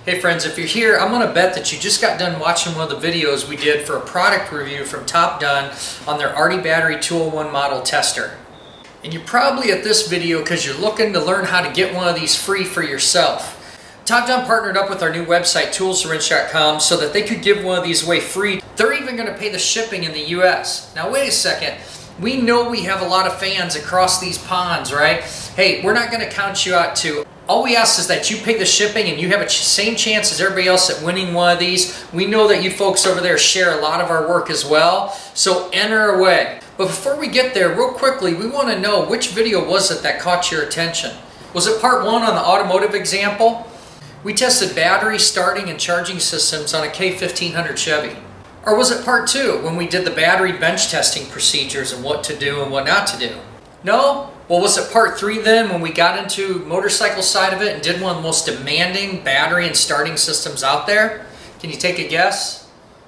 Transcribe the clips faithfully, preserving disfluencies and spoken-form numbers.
Hey friends, if you're here, I'm going to bet that you just got done watching one of the videos we did for a product review from Topdon on their Artibattery two oh one model tester. And you're probably at this video because you're looking to learn how to get one of these free for yourself. Topdon partnered up with our new website, tools to wrench dot com, so that they could give one of these away free. They're even going to pay the shipping in the U S. Now wait a second. We know we have a lot of fans across these ponds, right? Hey, we're not going to count you out too. All we ask is that you pay the shipping and you have a ch same chance as everybody else at winning one of these. We know that you folks over there share a lot of our work as well, so enter away. But before we get there, real quickly, we want to know which video was it that caught your attention. Was it part one on the automotive example? We tested battery, starting, and charging systems on a K fifteen hundred Chevy. Or was it part two when we did the battery bench testing procedures and what to do and what not to do? No? Well, was it part three then when we got into motorcycle side of it and did one of the most demanding battery and starting systems out there? Can you take a guess?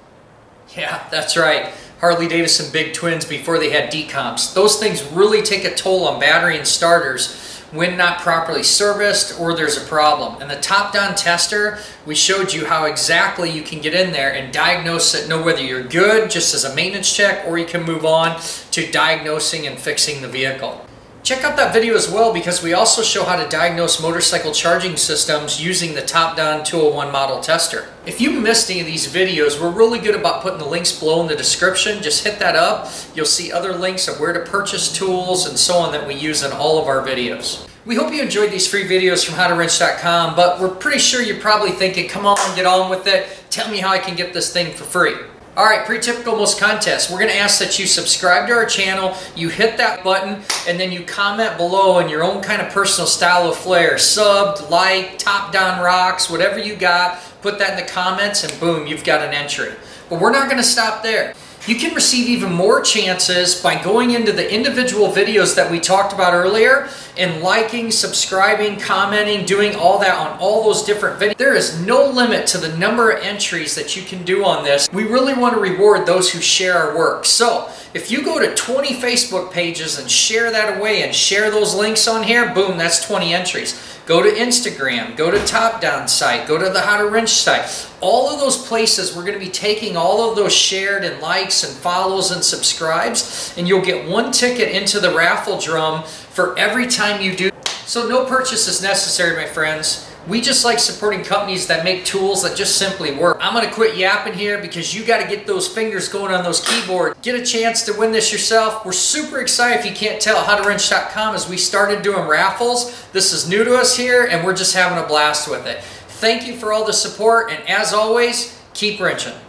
Yeah, that's right. Harley Davidson Big Twins before they had decomps. Those things really take a toll on battery and starters when not properly serviced or there's a problem. And the Topdon tester, we showed you how exactly you can get in there and diagnose it, know whether you're good just as a maintenance check or you can move on to diagnosing and fixing the vehicle. Check out that video as well because we also show how to diagnose motorcycle charging systems using the Topdon two oh one model tester. If you missed any of these videos, we're really good about putting the links below in the description. Just hit that up. You'll see other links of where to purchase tools and so on that we use in all of our videos. We hope you enjoyed these free videos from how to wrench dot com, but we're pretty sure you're probably thinking, come on, get on with it. Tell me how I can get this thing for free. Alright, pretty typical most contests. We're going to ask that you subscribe to our channel, you hit that button, and then you comment below in your own kind of personal style of flair. Subbed, like, Topdon rocks, whatever you got, put that in the comments and boom, you've got an entry. But we're not going to stop there. You can receive even more chances by going into the individual videos that we talked about earlier and liking, subscribing, commenting, doing all that on all those different videos. There is no limit to the number of entries that you can do on this. We really want to reward those who share our work. So if you go to twenty Facebook pages and share that away and share those links on here, boom, that's twenty entries. Go to Instagram, go to Topdon site, go to the How to Wrench site. All of those places, we're going to be taking all of those shared and likes and follows and subscribes, and you'll get one ticket into the raffle drum for every time you do. So no purchase is necessary, my friends. We just like supporting companies that make tools that just simply work. I'm going to quit yapping here because you got to get those fingers going on those keyboards. Get a chance to win this yourself. We're super excited, if you can't tell, how to wrench dot com as we started doing raffles. This is new to us here and we're just having a blast with it. Thank you for all the support, and as always, keep wrenching.